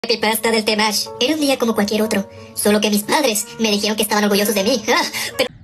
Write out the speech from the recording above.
Creepypasta del Temash. Era un día como cualquier otro, solo que mis padres me dijeron que estaban orgullosos de mí. Pero